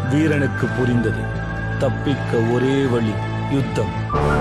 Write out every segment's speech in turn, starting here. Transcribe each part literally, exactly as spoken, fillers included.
வீரனுக்கு புரிந்தது தப்பிக்க ஒரே வழி யுத்தம்.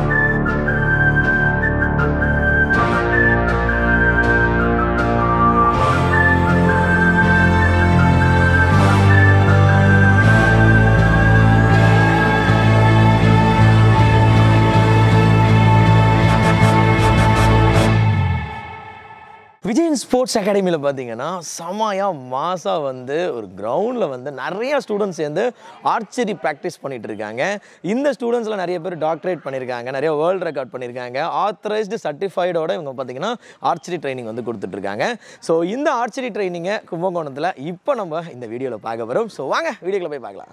விஜயன் ஸ்போர்ட்ஸ் அகாடமியில் பார்த்தீங்கன்னா செமையாக மாசாக வந்து ஒரு கிரவுண்டில் வந்து நிறைய ஸ்டூடெண்ட்ஸ் சேர்ந்து ஆர்ச்சரி ப்ராக்டிஸ் பண்ணிகிட்டு இருக்காங்க. இந்த ஸ்டூடெண்ட்ஸில் நிறைய பேர் டாக்டரேட் பண்ணியிருக்காங்க, நிறைய வேர்ல்டு ரெக்கார்ட் பண்ணியிருக்காங்க, ஆத்தரைஸ்டு சர்டிஃபைடோட இவங்க பார்த்தீங்கன்னா ஆர்ச்சரி ட்ரைனிங் வந்து கொடுத்துட்ருக்காங்க. ஸோ இந்த ஆர்ச்சரி ட்ரைனிங்கை கும்பகோணத்தில் இப்போ நம்ம இந்த வீடியோவில் பார்க்க வரோம். ஸோ வாங்க வீடியோக்குள்ள போய் பார்க்கலாம்.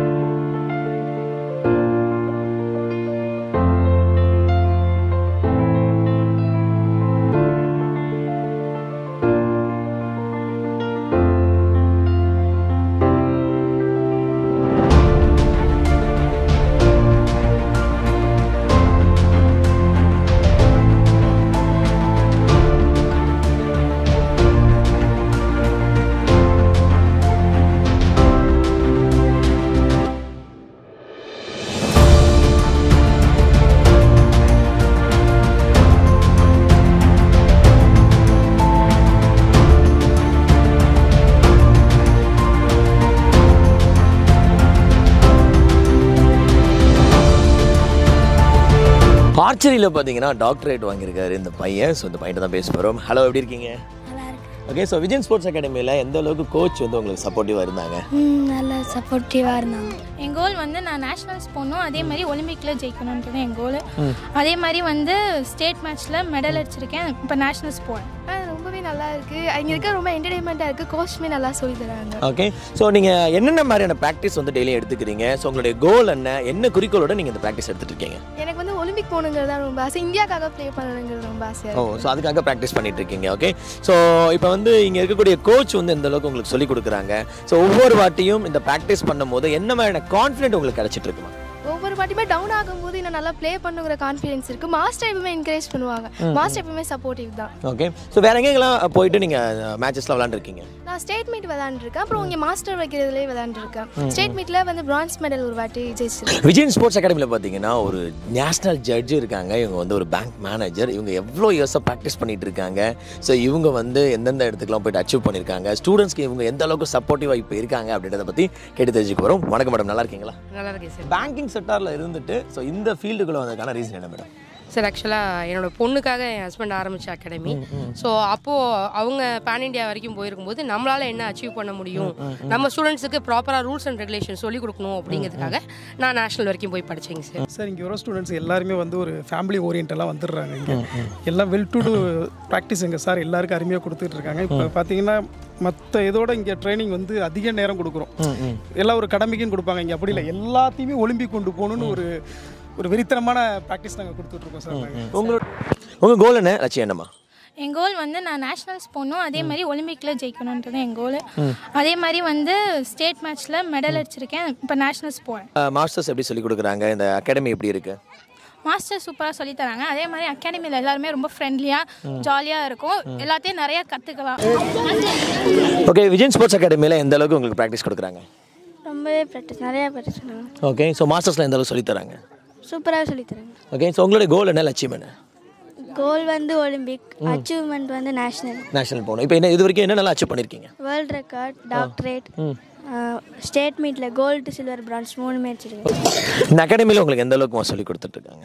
ஆர்ச்சரியில் பார்த்தீங்கன்னா டாக்டரேட் வாங்கியிருக்காரு இந்த பையன். ஸோ இந்த பையன் தான் பேச போகிறோம். ஹலோ, எப்படி இருக்கீங்க? ஓகே. ஸோ விஜயன் ஸ்போர்ட்ஸ் அகாடமியில் எந்த அளவுக்கு கோச் வந்து உங்களுக்கு சப்போர்ட்டிவாக இருந்தாங்க? நல்லா சப்போர்ட்டிவாக இருந்தாங்க. என் கோல் வந்து நான் நேஷ்னல்ஸ் போகணும், அதே மாதிரி ஒலிம்பிக்கில் ஜெயிக்கணுன்றது என் கோல். அதே மாதிரி வந்து ஸ்டேட் மேட்ச்சில் மெடல் அடிச்சிருக்கேன். இப்போ நேஷ்னல்ஸ் போகிறேன். ரொம்பவே நல்லா இருக்குது. அங்கே இருக்க ரொம்ப என்டர்டைன்மெண்ட்டாக இருக்குது. கோச்சுமே நல்லா சொல்லி தராங்க. ஓகே. ஸோ நீங்கள் என்னென்ன மாதிரியான ப்ராக்டிஸ் வந்து டெய்லி எடுத்துக்கிறீங்க? ஸோ உங்களுடைய கோல் என்ன, என்ன குறிக்கோளோட நீங்கள் இந்த ப்ராக்டிஸ் எடுத்துகிட்டு இருக்கீங்க? எனக்கு வந்து ஒலிம்பிக் போகணுங்கிறது தான் ரொம்ப ஆசை. இந்தியாவுக்காக ப்ளே பண்ணணுங்கிறது ரொம்ப ஆசை. ஓ, ஸோ அதுக்காக ப்ராக்டிஸ் பண்ணிட்டு இருக்கீங்க. ஓகே. ஸோ இப்போ வந்து இங்கே இருக்கக்கூடிய கோச் வந்து எந்த அளவுக்கு உங்களுக்கு சொல்லிக் கொடுக்குறாங்க? ஸோ ஒவ்வொரு வாட்டியும் இந்த ப்ராக்டிஸ் பண்ணும்போது என்ன மாதிரியான கான்ஃபிடென்ட் உங்களுக்கு கிடைச்சிட்டு இருக்குமா? ஒவ்வொரு வாட்டியுமே டவுன் ஆகும்போது இன்னும் நல்லா ப்ளே பண்ணுங்கிற கான்ஃபிடன்ஸ் இருக்குது. மாஸ்டர் எப்பவுமே என்கரேஜ் பண்ணுவாங்க. மாஸ்டர் எப்பவுமே சப்போர்ட்டிவ் தான். ஓகே. ஸோ வேற எங்கெல்லாம் போயிட்டு நீங்கள் மேட்சஸ்லாம் விளாண்டுருக்கீங்க? நான் ஸ்டேட் மீட் விளாண்டுருக்கேன். அப்புறம் இங்கே மாஸ்டர் வைக்கிறதுலேயே விளாண்டுருக்கேன். ஸ்டேட் மீட்டில் வந்து பிரான்ஸ் மெடல் ஒரு வாட்டி ஜெயிச்சிருக்கேன். விஜயன் ஸ்போர்ட்ஸ் அகாடமியில் பார்த்தீங்கன்னா ஒரு நேஷனல் ஜட்ஜு இருக்காங்க. இவங்க வந்து ஒரு பேங்க் மேனேஜர். இவங்க எவ்வளோ இயர்ஸாக ப்ராக்டிஸ் பண்ணிட்டு இருக்காங்க. ஸோ இவங்க வந்து எந்தெந்த இடத்துக்குலாம் போயிட்டு அச்சீவ் பண்ணியிருக்காங்க, ஸ்டூடெண்ட்ஸ்க்கு இவங்க எந்த அளவுக்கு சப்போர்ட்டிவாக இப்போ இருக்காங்க அப்படின்றத பற்றி கேட்டு தெரிஞ்சுக்க போகிறோம். வணக்கம் மேடம், நல்லா இருக்கீங்களா? நல்லா இருக்கேன் சார். பேங்கிங் செக்டாரில் இருந்துட்டு ஸோ இந்த ஃபீல்டுக்குள்ளே வந்ததுக்கான ரீசன் என்ன மேடம்? சார் ஆக்சுவலாக என்னோடய பொண்ணுக்காக என் ஹஸ்பண்ட் ஆரம்பித்த அகாடமி. ஸோ அப்போது அவங்க பேன் இண்டியா வரைக்கும் போயிருக்கும்போது நம்மளால் என்ன அச்சீவ் பண்ண முடியும், நம்ம ஸ்டூடெண்ட்ஸுக்கு ப்ராப்பராக ரூல்ஸ் அண்ட் ரெகுலேஷன் சொல்லிக் கொடுக்கணும் அப்படிங்கிறதுக்காக நான் நேஷனல் வரைக்கும் போய் படித்தேங்க சார். சார் இங்கே வர ஸ்டூடெண்ட்ஸ் எல்லாருமே வந்து ஒரு ஃபேமிலி ஓரியன்டெல்லாம் வந்துடுறாங்க. இங்கே எல்லாம் வெல் டு டூ ப்ராக்டிஸ் எங்கள் சார் எல்லாருக்கும் அருமையாக கொடுத்துட்ருக்காங்க. இப்போ பார்த்தீங்கன்னா மற்ற இதோட இங்கே ட்ரைனிங் வந்து அதிக நேரம் கொடுக்குறோம். எல்லாம் ஒரு கடமைக்குன்னு கொடுப்பாங்க. இங்கே அப்படி இல்லை, எல்லாத்தையுமே ஒலிம்பிக் கொண்டு போகணுன்னு ஒரு ஒரு வெறித்தனமான ப்ராக்டிஸ் நாங்கள் கொடுத்துட்ருக்கோம் சார். உங்களோட உங்கள் கோல் என்ன, லட்சியம் என்னம்மா? என் கோல் வந்து நான் நேஷ்னல்ஸ் போகணும், அதே மாதிரி ஒலிம்பிக்கில் ஜெயிக்கணுன்றது என் கோல். அதே மாதிரி வந்து ஸ்டேட் மேட்ச்சில் மெடல் அடிச்சிருக்கேன். இப்போ நேஷ்னல்ஸ் போகிறேன். மாஸ்டர்ஸ் எப்படி சொல்லிக் கொடுக்குறாங்க? இந்த அகாடமி எப்படி இருக்குது? மாஸ்டர் சூப்பராக சொல்லி தராங்க. அதே மாதிரி அகாடமியில் எல்லாருமே ரொம்ப ஃப்ரெண்ட்லியாக ஜாலியாக இருக்கும். எல்லாத்தையும் நிறையா கற்றுக்கலாம். ஓகே. விஜயன் ஸ்போர்ட்ஸ் அகாடமியில் எந்த அளவுக்கு உங்களுக்கு ப்ராக்டிஸ் கொடுக்குறாங்க? ரொம்பவே ப்ராக்டிஸ் நிறையா ப்ராக்டிஸ் பண்ணுவாங்க. ஓகே. ஸோ மாஸ்டர்ஸில் எந்த அளவுக்கு சொல்லித் தராங்க? சூப்பராக சொல்லித்தராங்க. ஓகே. ஸோ உங்களுடைய கோல் என்ன, லட்சியம் என்ன? கோல் வந்து ஒலிம்பிக், அச்சீவ்மெண்ட் வந்து நேஷனல் நேஷனல் போகணும். இப்போ என்ன இது வரைக்கும் என்ன நல்லா அச்சீவ் பண்ணியிருக்கீங்க? வேர்ல்டு ரெக்கார்ட், டாக்டரேட், ஸ்டேட் மீட்டில் கோல்டு, சில்வர், பிரான்ஸ் மூணு மேட்ச் இருக்கு. இந்த அகாடமியில் உங்களுக்கு எந்த அளவுக்கு சொல்லி கொடுத்துட்ருக்காங்க?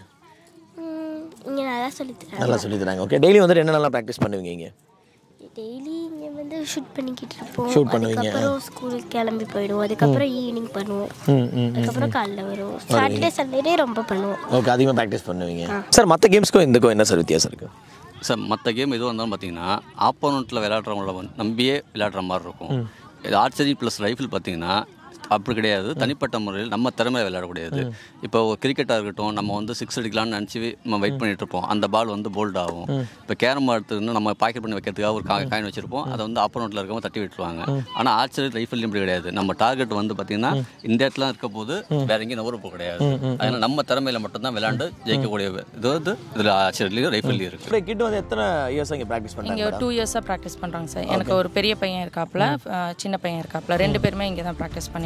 இங்கே நல்லா சொல்லித்தராங்க. நல்லா சொல்லி தராங்க. ஓகே. டெய்லி வந்துட்டு என்ன நல்லா ப்ராக்டிஸ் பண்ணுவீங்க இங்கே? டெய்லி இங்கே வந்து ஷூட் பண்ணிக்கிட்டு இருப்போம். ஷூட் பண்ணுவீங்க. அப்புறம் ஸ்கூலுக்கு கிளம்பி போயிடுவோம். அதுக்கப்புறம் ஈவினிங் பண்ணுவோம். அதுக்கப்புறம் காலைல வருவோம். சாட்டர்டே சண்டே ரொம்ப பண்ணுவோம். ஓகே. அதிகமாக ப்ராக்டிஸ் பண்ணுவீங்க. சார் மற்ற கேம்ஸ்க்கும் இதுக்கும் என்ன சார் வித்தியாசம் இருக்குது? சார் மற்ற கேம் எதுவும் இருந்தாலும் பார்த்தீங்கன்னா ஆப்போனண்ட்டில் விளையாடுறவங்கள வந்து நம்பியே விளையாடுற மாதிரி இருக்கும். இது ஆர்ச்சரி ப்ளஸ் ரைஃபிள் பார்த்தீங்கன்னா அப்படி கிடையாது. தனிப்பட்ட முறையில் நம்ம திறமையை விளையாடக்கூடியது. இப்போ கிரிக்கெட்டாக இருக்கட்டும், நம்ம வந்து சிக்ஸ் அடிக்கலாம்னு நினச்சி நம்ம வெயிட் பண்ணிட்டு இருப்போம். அந்த பால் வந்து போல்ட் ஆகும். இப்போ கேரம் எடுத்துன்னு நம்ம பாக்கெட் பண்ணி வைக்கிறதுக்காக ஒரு காயின் வச்சிருப்போம். அதை வந்து ஆப்போனண்ட்டில் இருக்கவங்க தட்டி விட்டுருவாங்க. ஆனால் ஆர்ச்சரி ரைஃபிள் இப்படி கிடையாது. நம்ம டார்கெட் வந்து பார்த்தீங்கன்னா இந்த இடத்துல இருக்க போது வேற எங்கேயும் நவரப்போ கிடையாது. அதனால் நம்ம திறமையில மட்டும்தான் விளையாண்டு ஜெயிக்கக்கூடிய இது வந்து இதில் ஆர்ச்சரிலையும் ரைஃபிள்லையும் இருக்குது. கிட்ட வந்து எத்தனை இயர்ஸ் இங்கே ப்ராக்டிஸ் பண்ணுறாங்க? இங்கே ஒரு டூ இயர்ஸாக ப்ராக்டிஸ் பண்ணுறாங்க சார். எனக்கு ஒரு பெரிய பையன் இருக்காப்புல, சின்ன பையன் இருக்காப்புல, ரெண்டு பேருமே இங்கே தான் ப்ராக்டிஸ் பண்ணிட்டு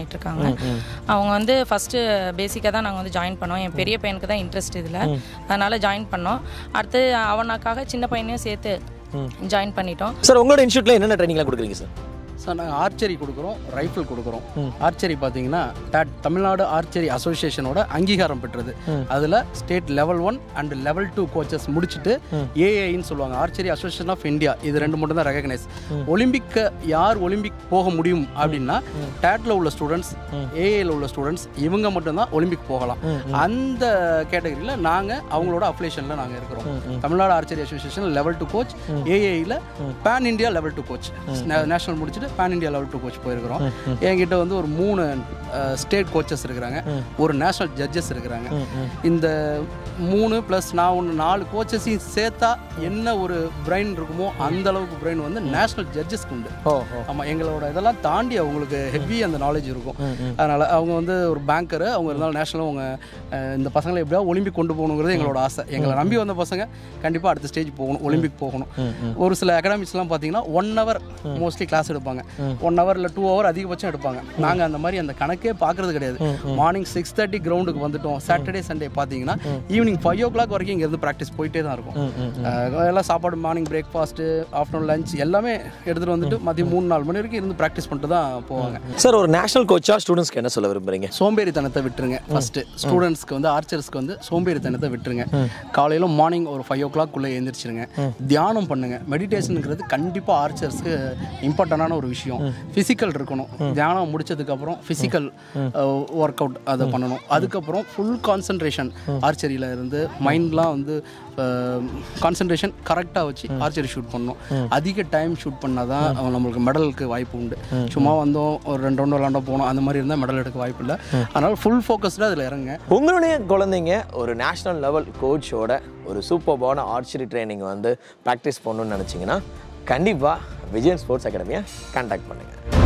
பண்ணிகிட்ருக்காங்க. அவங்க வந்து ஃபஸ்ட்டு பேசிக்காக தான் நாங்கள் வந்து ஜாயின் பண்ணோம். என் பெரிய பையனுக்கு தான் இன்ட்ரெஸ்ட் இதில், அதனால் ஜாயின் பண்ணோம். அடுத்து அவனுக்காக சின்ன பையனையும் சேர்த்து ஜாயின் பண்ணிட்டோம். சார் உங்களோட இன்ஸ்டியூட்டில் என்னென்ன ட்ரைனிங்லாம் கொடுக்குறீங்க சார்? சார் நாங்கள் ஆர்ச்சரி கொடுக்குறோம், ரைஃபிள் கொடுக்குறோம். ஆர்ச்சரி பார்த்தீங்கன்னா டேட் தமிழ்நாடு ஆர்ச்சரி அசோசியேஷனோட அங்கீகாரம் பெற்றது. அதில் state level one and level two coaches முடிச்சுட்டு ஏஐன்னு சொல்லுவாங்க, ஆர்ச்சரி அசோசியேஷன் ஆஃப் இந்தியா. இது ரெண்டு மட்டும் தான் ரெகக்னைஸ். ஒலிம்பிக்கை யார் ஒலிம்பிக் போக முடியும் அப்படின்னா டேட்டில் உள்ள ஸ்டூடெண்ட்ஸ், ஏஐயில் உள்ள ஸ்டூடெண்ட்ஸ், இவங்க மட்டும்தான் ஒலிம்பிக் போகலாம். அந்த கேட்டகரியில் நாங்கள் அவங்களோட அப்ளிகேஷனில் நாங்கள் இருக்கிறோம். Tamil Nadu archery association level two coach, ஏஐயில் pan India level two coach, national முடிச்சுட்டு pan India level two coach போயிருக்கிறோம். என்கிட்ட வந்து ஒரு மூணு ஸ்டேட் கோச்சஸ் இருக்கிறாங்க, ஒரு நேஷனல் ஜட்ஜஸ் இருக்கிறாங்க. இந்த மூணு ப்ளஸ் நான் ஒன்று நாலு கோச்சஸையும் சேர்த்தா என்ன ஒரு பிரெயின் இருக்குமோ அந்த அளவுக்கு பிரெயின் வந்து நேஷனல் ஜட்ஜஸ்க்கு உண்டு. ஆமாம், எங்களோட இதெல்லாம் தாண்டி அவங்களுக்கு ஹெவி அந்த நாலேஜ் இருக்கும். அதனால் அவங்க வந்து ஒரு பேங்கரு, அவங்க இருந்தாலும் நேஷனல் அவங்க இந்த பசங்களை எப்படியா ஒலிம்பிக் கொண்டு போகணுங்கிறது எங்களோட ஆசை. எங்களை நம்பி வந்த பசங்க கண்டிப்பாக அடுத்த ஸ்டேஜ் போகணும், ஒலிம்பிக் போகணும். ஒரு சில அகாடமிக்ஸ்லாம் பார்த்தீங்கன்னா ஒன் ஹவர் மோஸ்ட்லி கிளாஸ் எடுப்பாங்க, ஒன் ஹவர் இல்லை டூ ஹவர் அதிகபட்சம் எடுப்பாங்க. நாங்கள் அந்த மாதிரி அந்த கணக்கே பார்க்கறது கிடையாது. மார்னிங் சிக்ஸ் தேர்ட்டி கிரவுண்டுக்கு வந்துட்டோம். சாட்டர்டே சண்டே பார்த்தீங்கன்னா ஈவினிங் ஃபைவ் ஓ கிளாக் வரைக்கும் இங்கேருந்து ப்ராக்டிஸ் போயிட்டே தான் இருக்கும். எல்லாம் சாப்பாடு, மார்னிங் பிரேக்ஃபாஸ்ட்டு, ஆஃப்டர்நூன் லஞ்ச் எல்லாமே எடுத்துகிட்டு வந்துட்டு மதியம் மூணு நாலு மணி வரைக்கும் இருந்து ப்ராக்டிஸ் பண்ணிட்டு தான் போவாங்க. சார் ஒரு நேஷனல் கோச்சா ஸ்டூடெண்ட்ஸ்க்கு என்ன சொல்ல விரும்புறீங்க? சோம்பேறித்தனத்தை விட்டுருங்க. ஃபஸ்ட்டு ஸ்டூடெண்ட்ஸ்க்கு வந்து ஆர்ச்சர்ஸ்க்கு வந்து சோம்பேறித்தனத்தை விட்டுருங்க. காலையில் மார்னிங் ஒரு ஃபைவ் ஓ கிளாக்குள்ளே எழுந்திரிச்சிருங்க. தியானம் பண்ணுங்கள். மெடிடேஷனுங்கிறது கண்டிப்பாக ஆர்ச்சர்ஸ்க்கு இம்பார்ட்டண்டான ஒரு விஷயம். ஃபிசிக்கல் இருக்கணும். தியானம் முடிச்சதுக்கப்புறம் ஃபிசிக்கல் ஒர்க் அவுட் அதை பண்ணணும். அதுக்கப்புறம் ஃபுல் கான்சன்ட்ரேஷன் ஆர்ச்சரியில் இருந்து மைண்ட்லாம் வந்து கான்சன்ட்ரேஷன் கரெக்டாக வச்சு ஆர்ச்சரி ஷூட் பண்ணணும். அதிக டைம் ஷூட் பண்ணால் தான் நம்மளுக்கு மெடலுக்கு வாய்ப்பு உண்டு. சும்மா வந்தோம் ஒரு ரெண்டு ரவுண்டு விளாண்ட போனோம் அந்த மாதிரி இருந்தால் மெடல் எடுக்க வாய்ப்பு இல்லை. அதனால் ஃபுல் ஃபோக்கஸ்டாக அதில் இறங்க. உங்களுடைய குழந்தைங்க ஒரு நேஷ்னல் லெவல் கோச்சோட ஒரு சூப்பர்பான ஆர்ச்சரி ட்ரைனிங் வந்து ப்ராக்டிஸ் பண்ணணும்னு நினச்சிங்கன்னா கண்டிப்பாக விஜயன் ஸ்போர்ட்ஸ் அகாடமியை கான்டாக்ட் பண்ணுங்கள்.